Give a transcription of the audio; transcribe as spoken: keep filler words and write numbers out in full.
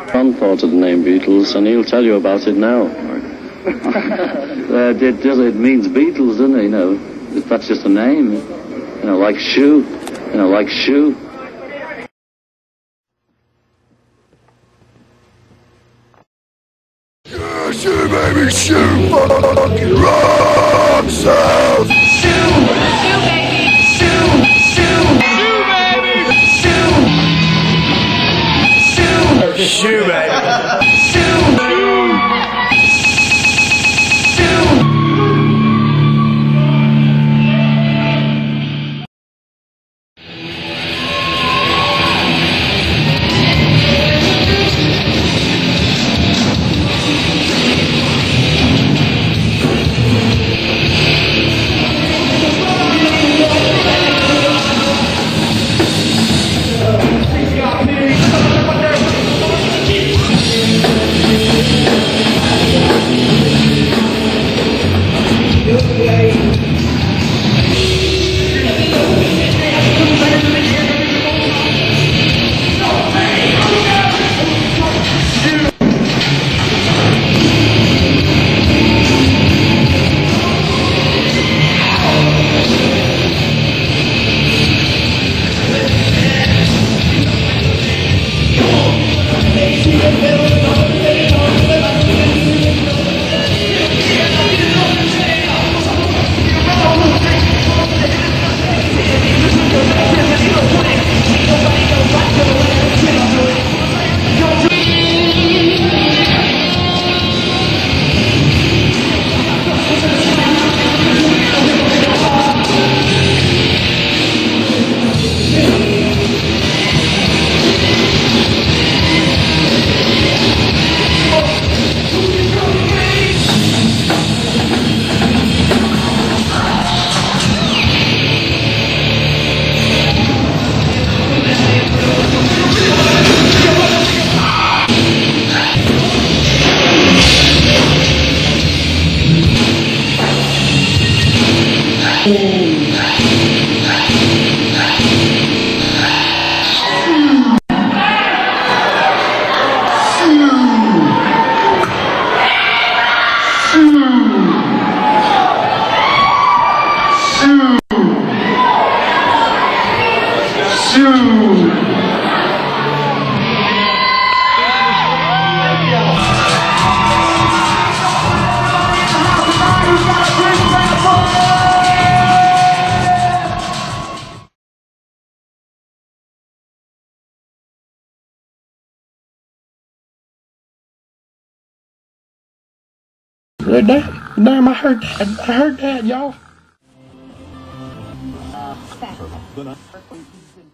Ron thought of the name Beatles, and he'll tell you about it now. uh, it, just, it means Beatles, doesn't it? You know, that's just a name. You know, like shoe. You know, like shoe. Yeah, shoe, baby, shoe, fucking rock sound. Shoe, shoe, baby, shoe, shoe, shoe, baby, shoe, shoe, shoe, baby, shoe, shoe. Damn, damn, I heard that. I heard that, y'all.